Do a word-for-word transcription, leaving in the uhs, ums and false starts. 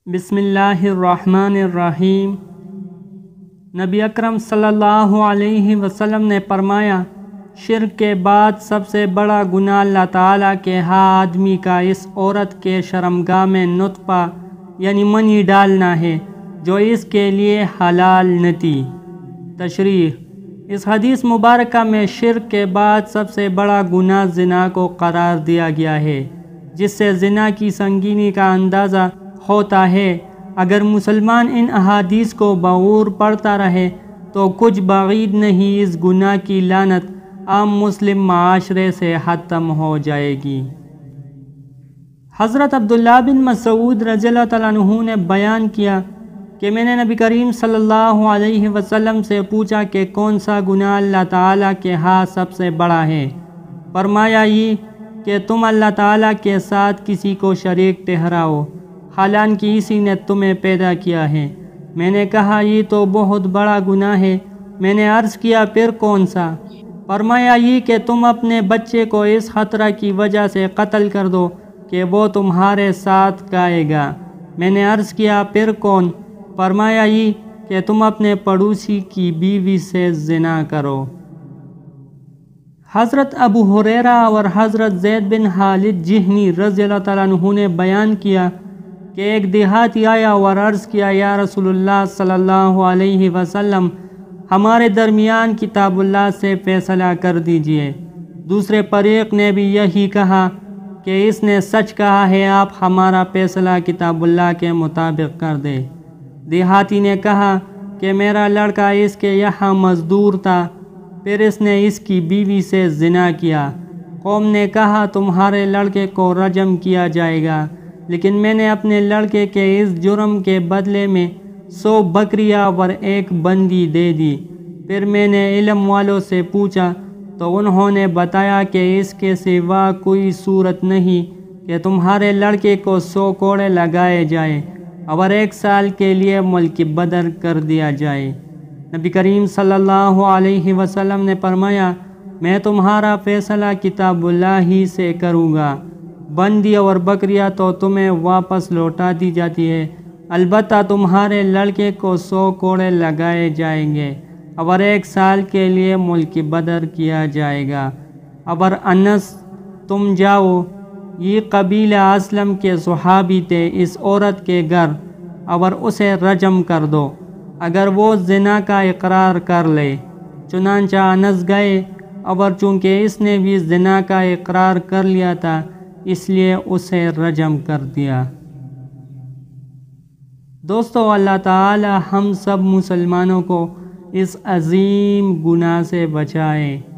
بسم اللہ الرحمن الرحیم۔ نبی اکرم صلی اللہ علیہ وسلم نے فرمایا، شرک کے بعد سب سے بڑا گناہ اللہ تعالیٰ کے ہاں آدمی کا اس عورت کے شرمگاہ میں نطفہ یعنی منی ڈالنا ہے جو اس کے لیے حلال نہ تھی۔ تشریح: اس حدیث مبارکہ میں شرک کے بعد سب سے بڑا گناہ زنا کو قرار دیا گیا ہے، جس سے زنا کی سنگینی کا اندازہ ہوتا ہے۔ اگر مسلمان ان احادیث کو بغور پڑھتا رہے تو کچھ بعید نہیں اس گناہ کی لعنت عام مسلم معاشرے سے ختم ہو جائے گی۔ حضرت عبداللہ بن مسعود رضی اللہ تعالیٰ عنہ نے بیان کیا کہ میں نے نبی کریم صلی اللہ علیہ وسلم سے پوچھا کہ کون سا گناہ اللہ تعالیٰ کے ہاں سب سے بڑا ہے؟ فرمایا یہ کہ تم اللہ تعالیٰ کے ساتھ کسی کو شریک ٹھہراؤ، حالانکہ اسی نے تمہیں پیدا کیا ہے۔ میں نے کہا یہ تو بہت بڑا گناہ ہے۔ میں نے عرض کیا پھر کون سا؟ فرمایا یہ کہ تم اپنے بچے کو اس خطرہ کی وجہ سے قتل کر دو کہ وہ تمہارے ساتھ گائے گا۔ میں نے عرض کیا پھر کون؟ فرمایا یہ کہ تم اپنے پڑوسی کی بیوی سے زنا کرو۔ حضرت ابو ہریرہ اور حضرت زید بن خالد جہنی رضی اللہ تعالیٰ عنہ نے بیان کیا کہ ایک دیہاتی آیا اور عرض کیا، یا رسول اللہ صلی اللہ علیہ وسلم، ہمارے درمیان کتاب اللہ سے فیصلہ کر دیجئے۔ دوسرے فریق نے بھی یہی کہا کہ اس نے سچ کہا ہے، آپ ہمارا فیصلہ کتاب اللہ کے مطابق کر دے۔ دیہاتی نے کہا کہ میرا لڑکا اس کے یہاں مزدور تھا، پھر اس نے اس کی بیوی سے زنا کیا۔ قوم نے کہا تمہارے لڑکے کو رجم کیا جائے گا، لیکن میں نے اپنے لڑکے کے اس جرم کے بدلے میں سو بکریاں اور ایک بندی دے دی۔ پھر میں نے علم والوں سے پوچھا تو انہوں نے بتایا کہ اس کے سوا کوئی صورت نہیں کہ تمہارے لڑکے کو سو کوڑے لگائے جائیں اور ایک سال کے لیے ملک بدر کر دیا جائے۔ نبی کریم صلی اللہ علیہ وسلم نے فرمایا، میں تمہارا فیصلہ کتاب اللہ ہی سے کروں گا۔ بندی اور بکریاں تو تمہیں واپس لوٹا دی جاتی ہے، البتہ تمہارے لڑکے کو سو کوڑے لگائے جائیں گے اور ایک سال کے لیے ملک بدر کیا جائے گا۔ اور انس، تم جاؤ، یہ قبیلہ اسلم کے صحابی تھے، اس عورت کے گھر اور اسے رجم کر دو اگر وہ زنا کا اقرار کر لے۔ چنانچہ انس گئے اور چونکہ اس نے بھی زنا کا اقرار کر لیا تھا اس لیے اسے رجم کر دیا۔ دوستو، اللہ تعالی ہم سب مسلمانوں کو اس عظیم گناہ سے بچائے۔